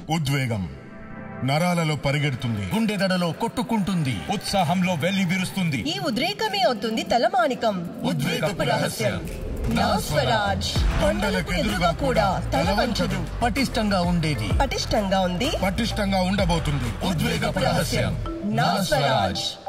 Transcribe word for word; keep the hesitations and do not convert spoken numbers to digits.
ఉద్వేగం నరాలలో పరిగెడుతుంది, గుండెదడలో కొట్టుకుంటుంది, ఉత్సాహంలో వెళ్లి విరుస్తుంది. ఈ ఉద్రేకమే అవుతుంది తలమానికం. ఉద్వేగపు రహస్యం నా స్వరాజ్. కొండలకు ఎదురుగా కూడా తల వంచదు. పటిష్టంగా ఉండేది, పటిష్టంగా ఉంది, పటిష్టంగా ఉండబోతుంది. ఉద్వేగపు రహస్యం నా స్వరాజ్.